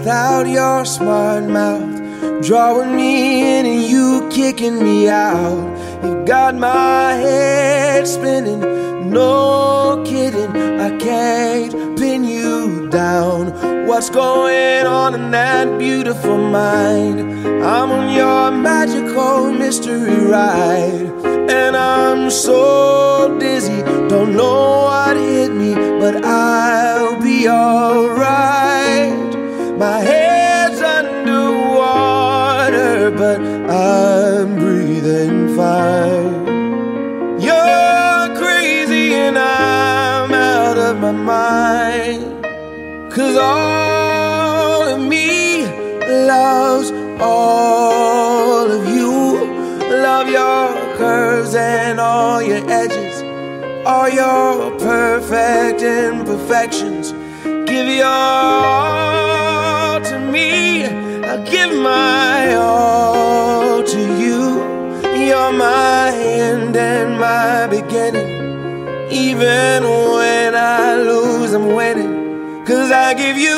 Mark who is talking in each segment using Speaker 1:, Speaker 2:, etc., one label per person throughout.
Speaker 1: without your smart mouth, drawing me in and you kicking me out. You got my head spinning, no kidding, I can't pin you down. What's going on in that beautiful mind? I'm on your magical mystery ride, and I'm so dizzy, don't know what hit me, but I'll be alright. My head's underwater, but I'm breathing fine. You're crazy and I'm out of my mind, 'cause all of me loves all of you. Love your curves and all your edges, all your perfect imperfections. Give your all to me, I'll give my all to you. You're my end and my beginning. Even when I lose, I'm winning, 'cause I give you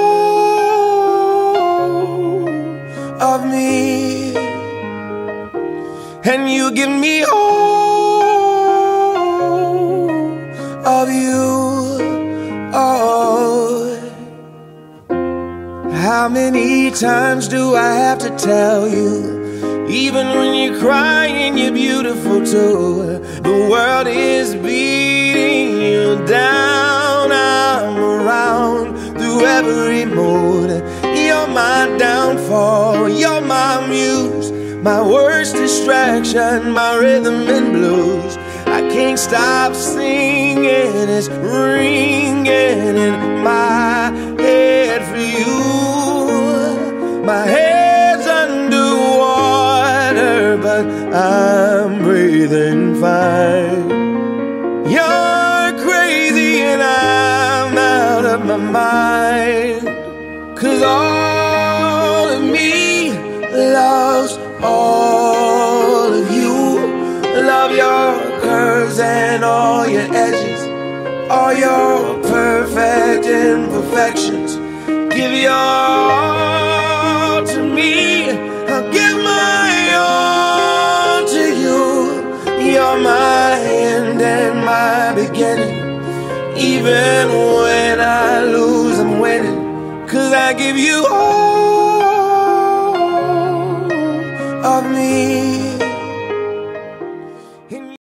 Speaker 1: all of me, and you give me all of you. Oh, how many times do I have to tell you? Even when you're crying, you're beautiful too. The world is beating you down. I'm around through every mood. You're my downfall, you're my muse, my worst distraction, my rhythm and blues. I can't stop singing, it's ringing in my head for you. My head's underwater, but I'm breathing fine. You're crazy and I'm out of my mind, 'cause all of me loves all of you. Love your curves and all your edges, all your perfect imperfections. Give your all to me, I'll give my all to you. You're my end and my beginning. Even when I lose, I'm winning, 'cause I give you all